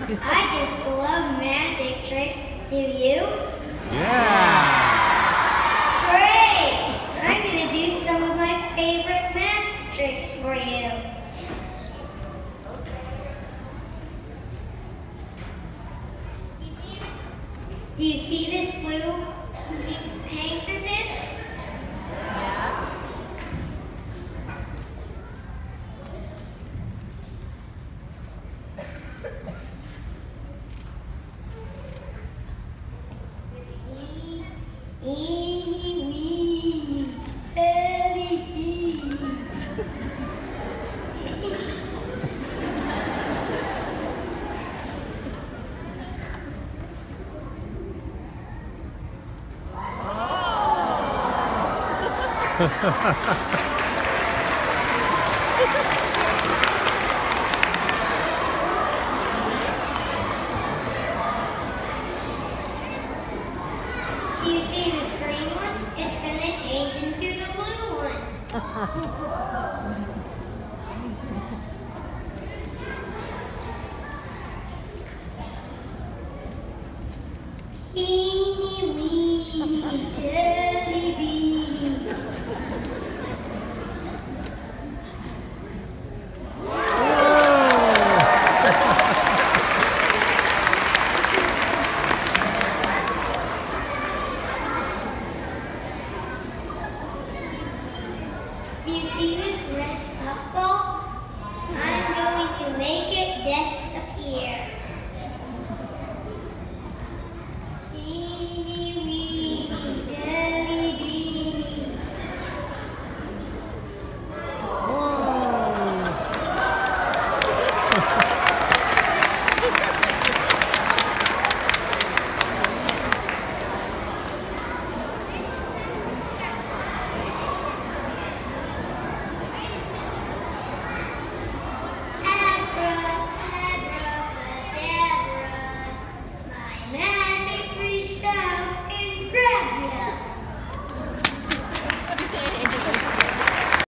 I just love magic tricks. Do you? Yeah! Great! I'm going to do some of my favorite magic tricks for you. Do you see this blue handkerchief? Eeny, weeny, jelly beany. Do you see this green one? It's going to change into the blue one. Eeny, weeny, jelly beany. Do you see this red puff ball? I'm going to make it disappear.